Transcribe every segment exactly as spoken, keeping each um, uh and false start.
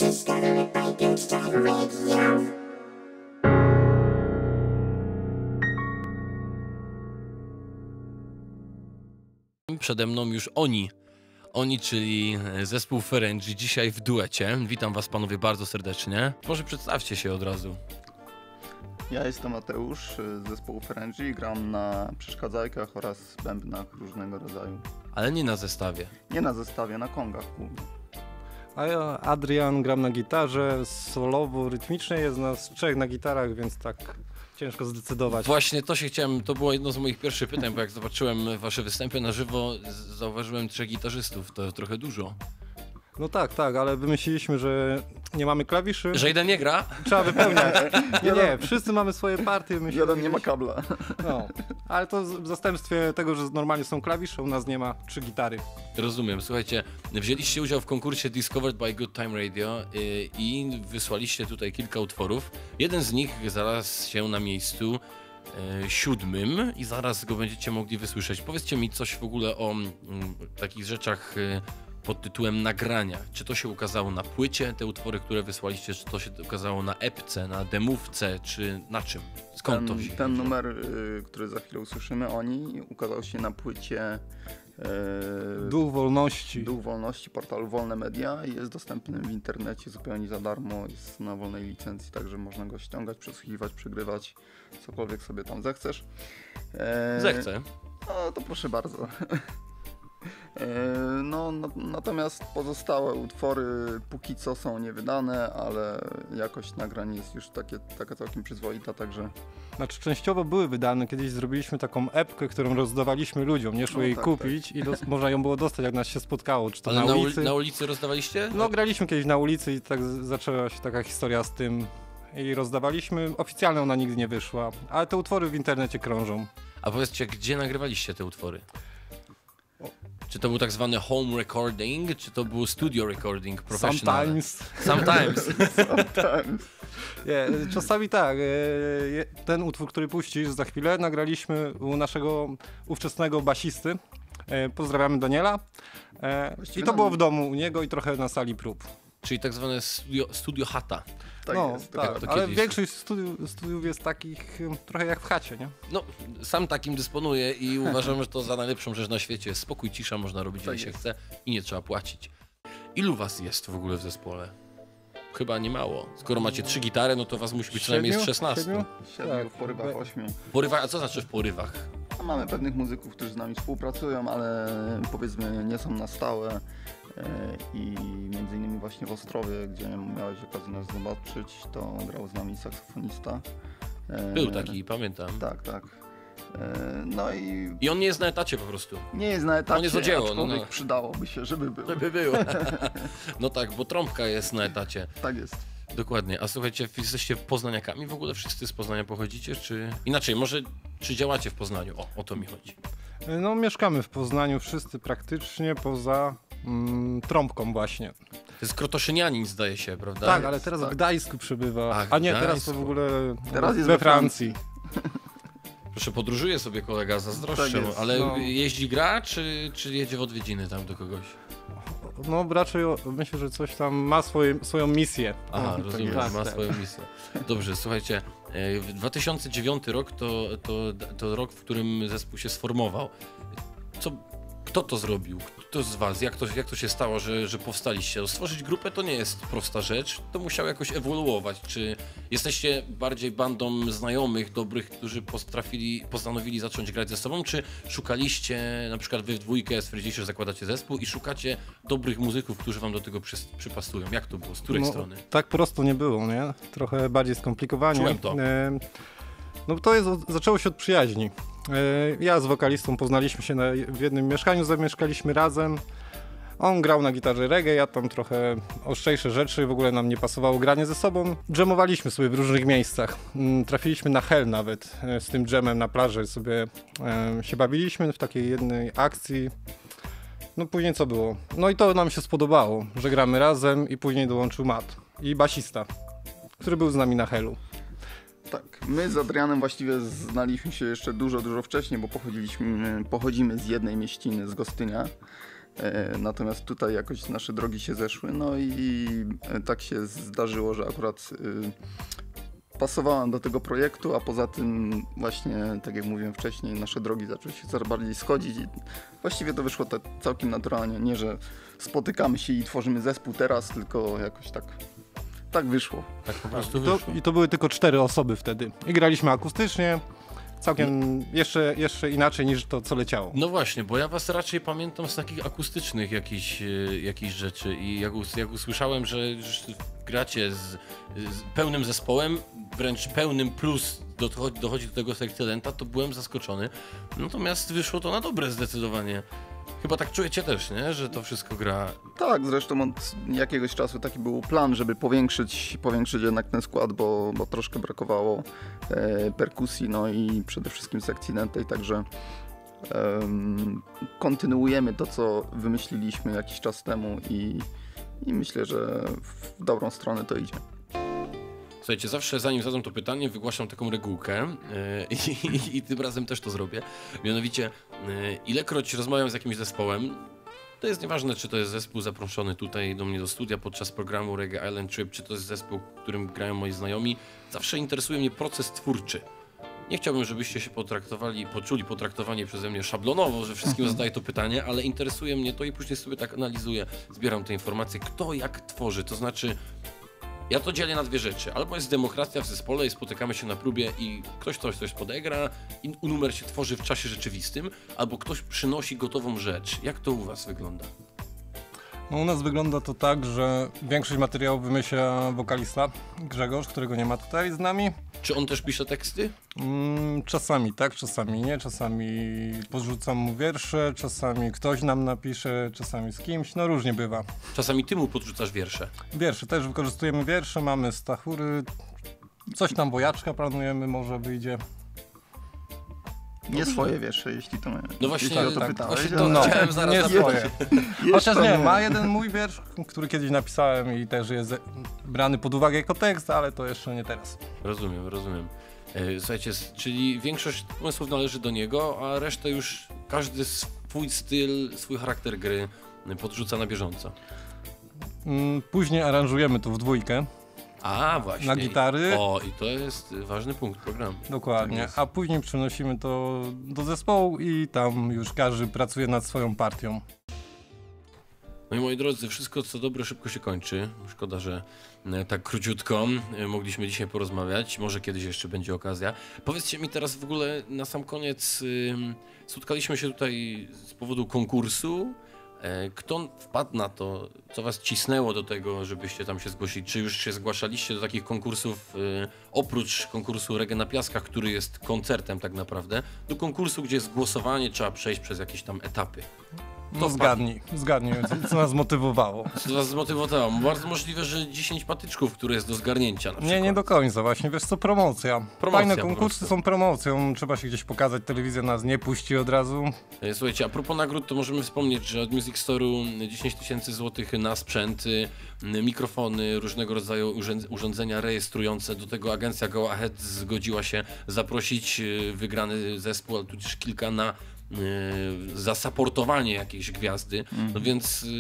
discovered by Good Time Radio. Przede mną już oni. Oni, czyli zespół Ferengi, dzisiaj w duecie. Witam was panowie bardzo serdecznie. Może przedstawcie się od razu. Ja jestem Mateusz z zespołu Ferengi, gram na przeszkadzajkach oraz bębnach różnego rodzaju. Ale nie na zestawie. Nie na zestawie, na kongach głównie. A ja, Adrian, gram na gitarze, solowo, rytmicznie, jest nas trzech na gitarach, więc tak ciężko zdecydować. Właśnie to się chciałem, to było jedno z moich pierwszych pytań, bo jak zobaczyłem wasze występy na żywo, zauważyłem trzech gitarzystów, to trochę dużo. No tak, tak, ale wymyśliliśmy, że nie mamy klawiszy. Że jeden nie gra? Trzeba wypełniać. Nie, nie, wszyscy mamy swoje partie. Myślę, Jeden nie ma kabla. No, ale to w zastępstwie tego, że normalnie są klawisze, u nas nie ma trzy gitary. Rozumiem. Słuchajcie, wzięliście udział w konkursie Discovered by Good Time Radio i, i wysłaliście tutaj kilka utworów. Jeden z nich zaraz się na miejscu e, siódmym i zaraz go będziecie mogli wysłyszeć. Powiedzcie mi coś w ogóle o m, takich rzeczach e, pod tytułem nagrania. Czy to się ukazało na płycie, te utwory, które wysłaliście, czy to się ukazało na epce, na demówce, czy na czym? Skąd ten, to się Ten numer, y, który za chwilę usłyszymy, Oni, ukazał się na płycie y, Duch Wolności. Duch Wolności, portalu Wolne Media i jest dostępny w internecie zupełnie za darmo, jest na wolnej licencji, także można go ściągać, przesłuchiwać, przegrywać, cokolwiek sobie tam zechcesz. E, Zechcę. No to proszę bardzo. No, no, natomiast pozostałe utwory póki co są niewydane, ale jakość nagrań jest już takie, taka całkiem przyzwoita, także... Znaczy częściowo były wydane, kiedyś zrobiliśmy taką epkę, którą rozdawaliśmy ludziom, nie szło No, jej tak, kupić tak. i dos- można ją było dostać, jak nas się spotkało, czy to Ale na na, ulicy. ul- na ulicy rozdawaliście? No graliśmy kiedyś na ulicy i tak z- zaczęła się taka historia z tym i rozdawaliśmy. Oficjalnie ona nigdy nie wyszła, ale te utwory w internecie krążą. A powiedzcie, gdzie nagrywaliście te utwory? Czy to był tak zwany home recording, czy to był studio recording professional? Sometimes. Sometimes. Sometimes. Nie, czasami tak. e, Ten utwór, który puścisz za chwilę, nagraliśmy u naszego ówczesnego basisty. E, Pozdrawiamy Daniela. E, I to było w domu u niego i trochę na sali prób. Czyli tak zwane studio, studio chata. Tak no, jest. tak, to ale kiedyś- większość studiów, studiów jest takich em, trochę jak w chacie, nie? No, sam takim dysponuję i uważam, że to za najlepszą rzecz na świecie. Spokój, cisza, można robić ile Tak się jest. chce i nie trzeba płacić. Ilu was jest w ogóle w zespole? Chyba nie mało. Skoro macie trzy gitary, no to was musi być przynajmniej z Siedmiu? szesnastu. Siedmiu? Siedmiu, Tak. w porywach ośmiu. Porywa, a co znaczy w porywach? No, mamy pewnych muzyków, którzy z nami współpracują, ale powiedzmy nie są na stałe. E, I między innymi właśnie w Ostrowie, gdzie miałeś okazję nas zobaczyć, to grał z nami saksofonista. E, Był taki, pamiętam. Tak, tak. E, No i I on nie jest na etacie po prostu. nie jest na etacie, On jest o dzieło, no, aczkolwiek no. przydałoby się, żeby był. Żeby było. No tak, bo trąbka jest na etacie. Tak jest. Dokładnie. A słuchajcie, wy jesteście poznaniakami? W ogóle wszyscy z Poznania pochodzicie? Czy inaczej, może czy działacie w Poznaniu? O, o to mi chodzi. E, No mieszkamy w Poznaniu wszyscy praktycznie poza mm, Trąbką właśnie. To jest krotoszynianin, zdaje się, prawda? Tak, ale teraz tak. w Gdańsku przebywa. A, A nie, teraz Gdańsku. to w ogóle Teraz jest we we Francji. Proszę, podróżuje sobie kolega, zazdroszczę, Tak mu, jest, ale no. jeździ gra, czy, czy jedzie w odwiedziny tam do kogoś? No raczej o- myślę, że coś tam ma swoje, swoją misję. Aha, O, rozumiem, tak, ma tak. swoją misję. Dobrze, słuchajcie, e, w dwa tysiące dziewiąty rok to, to, to rok, w którym zespół się sformował. Co, kto to zrobił? Kto z was? Jak to, jak to się stało, że, że powstaliście? Stworzyć grupę to nie jest prosta rzecz, to musiało jakoś ewoluować. Czy jesteście bardziej bandą znajomych, dobrych, którzy postrafili, postanowili zacząć grać ze sobą, czy szukaliście, na przykład wy w dwójkę stwierdziliście, że zakładacie zespół i szukacie dobrych muzyków, którzy wam do tego przy, przypasują? Jak to było? Z której No, strony? tak prosto nie było, nie? Trochę bardziej skomplikowanie. Czułem to. E, No to jest, od- zaczęło się od przyjaźni. E, Ja z wokalistą poznaliśmy się na, w jednym mieszkaniu, zamieszkaliśmy razem. On grał na gitarze reggae, ja tam trochę ostrzejsze rzeczy, w ogóle nam nie pasowało granie ze sobą. Dżemowaliśmy sobie w różnych miejscach. Mm, Trafiliśmy na Hell nawet e, z tym dżemem na plaży sobie e, się bawiliśmy w takiej jednej akcji. No później co było? No i to nam się spodobało, że gramy razem i później dołączył Matt i basista, który był z nami na Hellu. Tak, my z Adrianem właściwie znaliśmy się jeszcze dużo, dużo wcześniej, bo pochodziliśmy, pochodzimy z jednej mieściny, z Gostynia. E, natomiast tutaj jakoś nasze drogi się zeszły, no i e, tak się zdarzyło, że akurat e, pasowałem do tego projektu, a poza tym właśnie, tak jak mówiłem wcześniej, nasze drogi zaczęły się coraz bardziej schodzić i właściwie to wyszło tak całkiem naturalnie, nie że spotykamy się i tworzymy zespół teraz, tylko jakoś tak, tak wyszło. Tak po prostu I to, wyszło. I to były tylko cztery osoby wtedy. I graliśmy akustycznie, całkiem jeszcze, jeszcze inaczej niż to, co leciało. No właśnie, bo ja was raczej pamiętam z takich akustycznych jakichś, e, jakichś rzeczy i jak, us, jak usłyszałem, że, że gracie z, z pełnym zespołem, wręcz pełnym plus dochodzi, dochodzi do tego talenta, to byłem zaskoczony. Natomiast wyszło to na dobre zdecydowanie. Chyba tak czujecie też, nie? Że to wszystko gra. Tak, zresztą od jakiegoś czasu taki był plan, żeby powiększyć, powiększyć jednak ten skład, bo, bo troszkę brakowało e, perkusji, no i przede wszystkim sekcji dętej, także em, kontynuujemy to, co wymyśliliśmy jakiś czas temu i, i myślę, że w dobrą stronę to idzie. Słuchajcie, zawsze zanim zadam to pytanie, wygłaszam taką regułkę yy, i, i tym razem też to zrobię. Mianowicie, yy, ilekroć rozmawiam z jakimś zespołem, to jest nieważne, czy to jest zespół zaproszony tutaj do mnie do studia podczas programu Reggae Island Trip, czy to jest zespół, w którym grają moi znajomi, zawsze interesuje mnie proces twórczy. Nie chciałbym, żebyście się potraktowali, poczuli potraktowanie przeze mnie szablonowo, że wszystkim zadaję to pytanie, ale interesuje mnie to i później sobie tak analizuję, zbieram te informacje, kto jak tworzy, to znaczy ja to dzielę na dwie rzeczy. Albo jest demokracja w zespole i spotykamy się na próbie i ktoś coś coś podegra i numer się tworzy w czasie rzeczywistym, albo ktoś przynosi gotową rzecz. Jak to u was wygląda? No, u nas wygląda to tak, że większość materiałów wymyśla wokalista Grzegorz, którego nie ma tutaj z nami. Czy on też pisze teksty? Mm, czasami tak, czasami nie, czasami podrzucam mu wiersze, czasami ktoś nam napisze, czasami z kimś, no różnie bywa. Czasami ty mu podrzucasz wiersze. Wiersze, też wykorzystujemy wiersze, mamy stachury, coś tam wojaczka planujemy, może wyjdzie. Nie swoje wiersze, jeśli to No właśnie, jeśli o to tak, pytałeś. właśnie to No, chciałem zaraz nie zapytać. swoje. Chociaż nie, ma jeden mój wiersz, który kiedyś napisałem i też jest brany pod uwagę jako tekst, ale to jeszcze nie teraz. Rozumiem, rozumiem. E, Słuchajcie, s- czyli większość pomysłów należy do niego, a resztę już każdy swój styl, swój charakter gry podrzuca na bieżąco. Mm, Później aranżujemy to w dwójkę, A, właśnie. na gitary. O, i to jest ważny punkt programu. Tak Dokładnie, jest. a później przynosimy to do zespołu i tam już każdy pracuje nad swoją partią. No i moi drodzy, wszystko co dobre szybko się kończy. Szkoda, że e, tak króciutko e, mogliśmy dzisiaj porozmawiać. Może kiedyś jeszcze będzie okazja. Powiedzcie mi teraz w ogóle na sam koniec, ym, spotkaliśmy się tutaj z powodu konkursu. E, Kto wpadł na to, co was cisnęło do tego, żebyście tam się zgłosili? Czy już się zgłaszaliście do takich konkursów, e, oprócz konkursu Reggae na Piaskach, który jest koncertem tak naprawdę, do konkursu, gdzie jest głosowanie, trzeba przejść przez jakieś tam etapy? No wpadł? zgadnij, zgadnij, co nas zmotywowało. Co was zmotywowało? Bardzo możliwe, że dziesięć patyczków, które jest do zgarnięcia na przykład. Nie, nie do końca, właśnie, wiesz co, promocja. Promocja Fajne po konkursy prostu. są promocją, trzeba się gdzieś pokazać, telewizja nas nie puści od razu. E, Słuchajcie, a propos nagród, to możemy wspomnieć, że od Music Store'u dziesięć tysięcy złotych na sprzęt, y, mikrofony, różnego rodzaju urząd- urządzenia rejestrujące. Do tego agencja Go Ahead zgodziła się zaprosić y, wygrany zespół, ale tudzież kilka na y, zasaportowanie jakiejś gwiazdy. No więc y,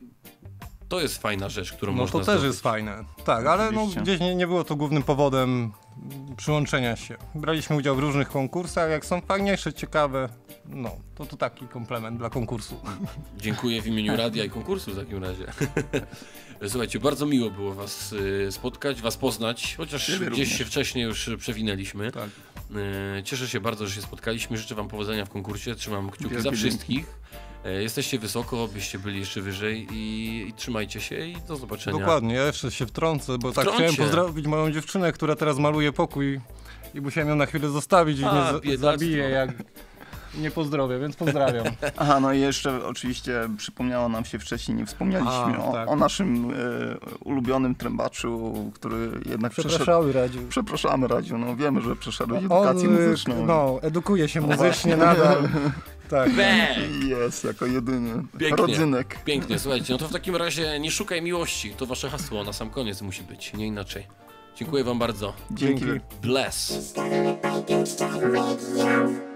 to jest fajna rzecz, którą No można to też zdobyć. jest fajne. Tak, ale no, Oczywiście. gdzieś nie, nie było to głównym powodem przyłączenia się. Braliśmy udział w różnych konkursach, jak są fajniejsze, ciekawe, no to to taki komplement dla konkursu. Dziękuję w imieniu radia i konkursu w takim razie. Słuchajcie, bardzo miło było was y, spotkać, was poznać, chociaż Ciebie gdzieś również. się wcześniej już przewinęliśmy. Tak. Y, Cieszę się bardzo, że się spotkaliśmy, życzę wam powodzenia w konkursie, trzymam kciuki Wielkie za dzięki. wszystkich. Y, Jesteście wysoko, byście byli jeszcze wyżej i, i trzymajcie się i do zobaczenia. Dokładnie, ja jeszcze się wtrącę, bo tak Wtrąć chciałem się. pozdrowić moją dziewczynę, która teraz maluje pokój i musiałem ją na chwilę zostawić i A, mnie za- biedactwo. zabije, jak nie pozdrowię, więc pozdrawiam. Aha, no i jeszcze oczywiście przypomniało nam się wcześniej, nie wspomnieliśmy A, o, tak. o naszym e, ulubionym trębaczu, który jednak przeszedł. Przepraszamy, Radziu. Przepraszamy, Radziu, no wiemy, że przeszedłeś On, edukację y, muzyczną. no, edukuje się No muzycznie właśnie. nadal. Tak. Bang! I jest jako jedyny Pięknie. rodzynek. Pięknie, słuchajcie, no to w takim razie nie szukaj miłości, to wasze hasło na sam koniec musi być, nie inaczej. Dziękuję wam bardzo. Dzięki. Dzięki. Bless. It's gonna look like it's done radio.